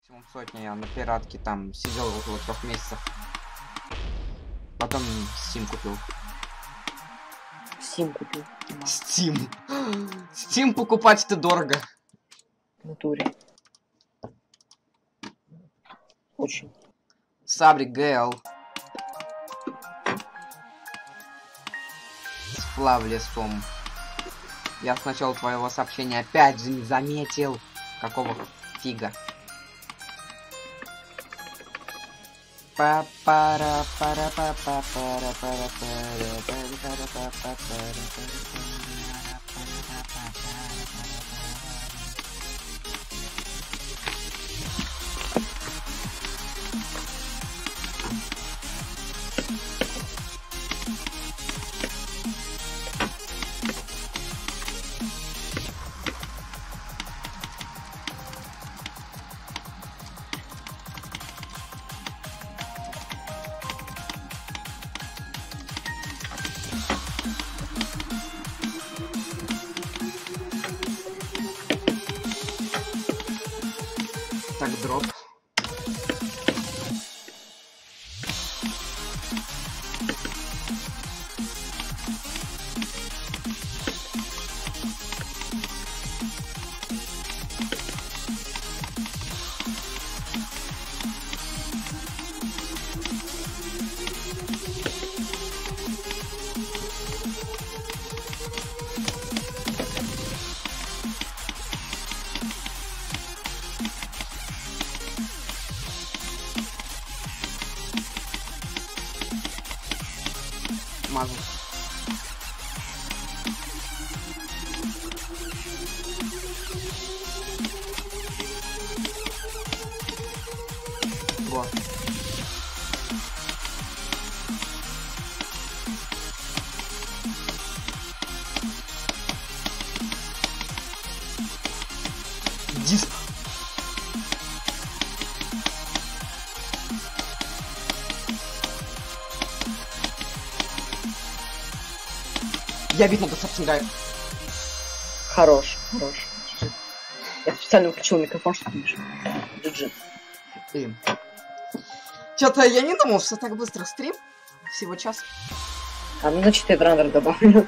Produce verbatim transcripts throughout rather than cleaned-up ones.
максимум сотня, я на пиратке там сидел около трех месяцев. Потом Steam купил. Steam купил. Steam. Steam покупать это дорого. В натуре. Очень. Сабрик ГЛ. Сплав лесом. Я с начала твоего сообщения опять же не заметил. Какого фига? па пара пара па па пара пара пара пара пара пара Так, дроп. Мазу. Во. Диск. Я видно достаточно гаю. Хорош, хорош. джи джи. Я специально выключил микрофон, чтобы не мешал. джи джи. Чё-то я не думал, что так быстро стрим. Всего час. А ну значит я раннер добавлю.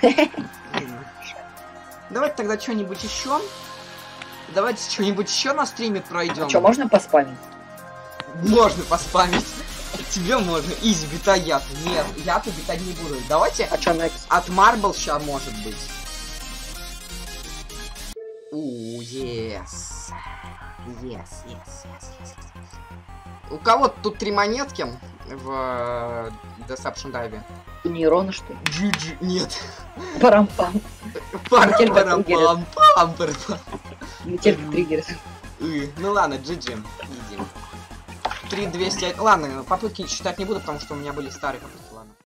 Давайте тогда что-нибудь еще. Давайте что-нибудь еще на стриме пройдем. А что, можно поспамить? Можно поспамить. Тебе можно. Изи, бита яд. Нет, я-то битать не буду. Давайте. А чё, next? От Marble ща может быть. У, yes. Yes, yes, yes, yes. У кого тут три монетки в э, Deception Dive? Нейрона, что ли? джи джи. Нет. Парам-пам. Парам-парам-пам. Пам-парам. Метелька триггерс. Ну ладно, джи джи. Изи. три двести. Ладно, попытки считать не буду, потому что у меня были старые попытки.